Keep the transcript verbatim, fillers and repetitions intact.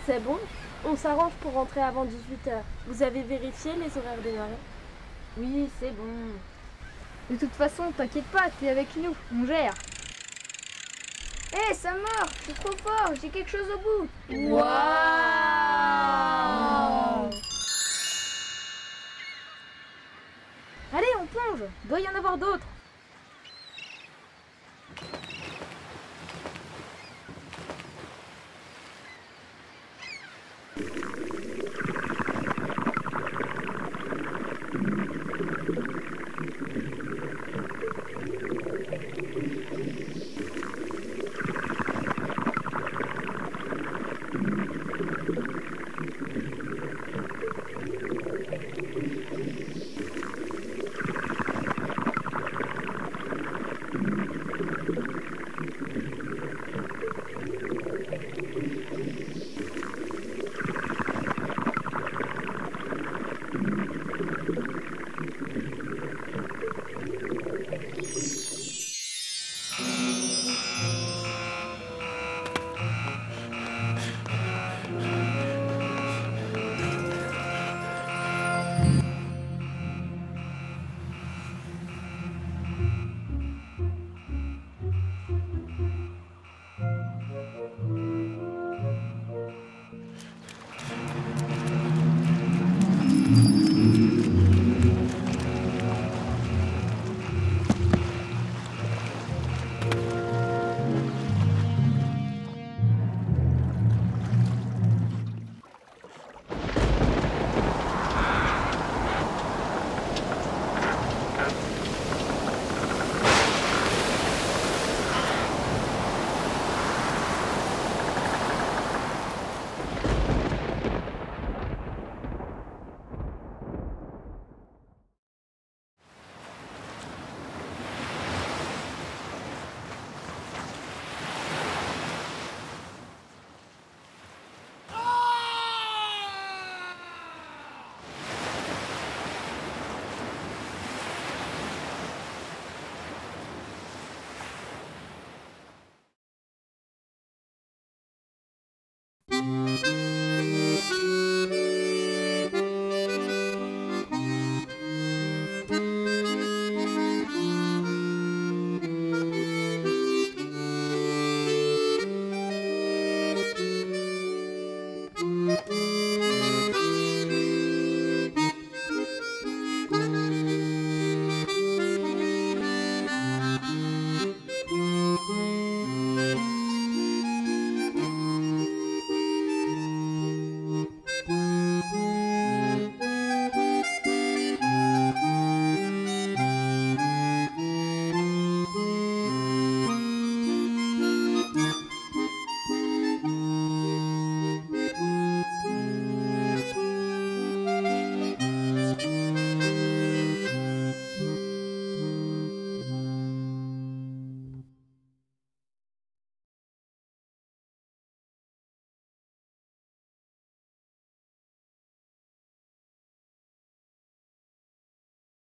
C'est bon, on s'arrange pour rentrer avant dix-huit heures. Vous avez vérifié les horaires des marins? Oui, c'est bon. De toute façon, t'inquiète pas, t'es avec nous, on gère. Hé, hey, ça mord, c'est trop fort, j'ai quelque chose au bout. Waouh! Allez, on plonge, doit y en avoir d'autres.